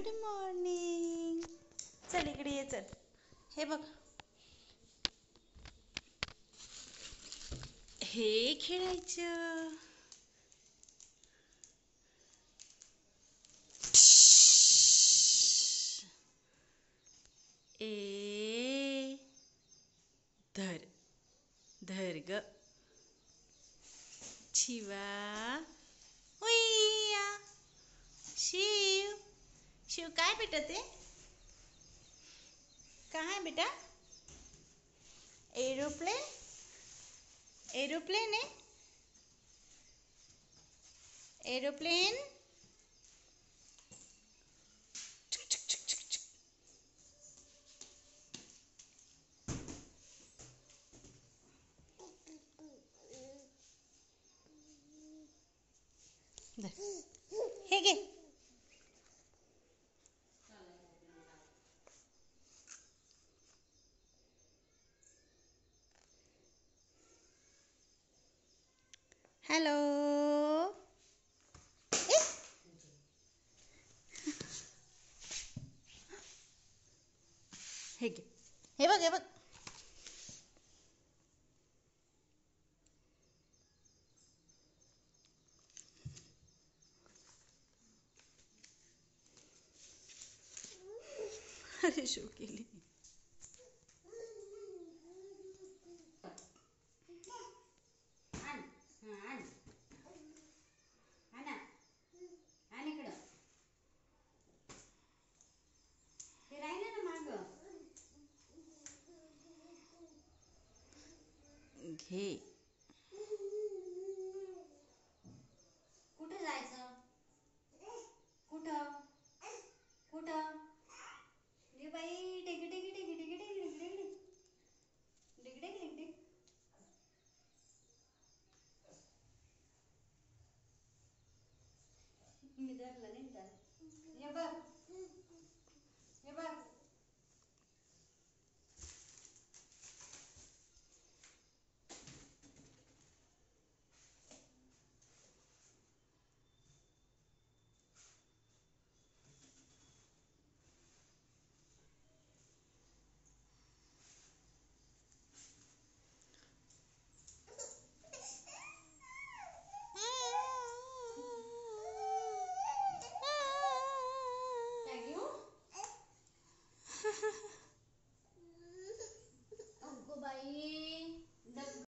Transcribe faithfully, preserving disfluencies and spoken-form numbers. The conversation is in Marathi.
Good morning. चल इकडे ये. चल हे बघ, हे खेळायचं. ए धर धर ग शिवा. उय्या शिव. शिव काय बेटा ते काय बेटा? एरोप्लेन. एरोप्लेन आहे. एरोप्लेन. हे घे. हॅलो. हे घे. हे बघ हे बघ. अरे शो केली. घे. कुठं जायचं? कुठं कुठं? ये बाई टिकी टिकी टिकी टिकी टिकी टिकी टिकी टिकी टिकी. मी धरलं नाही त्याला. हे बघ हे बघ.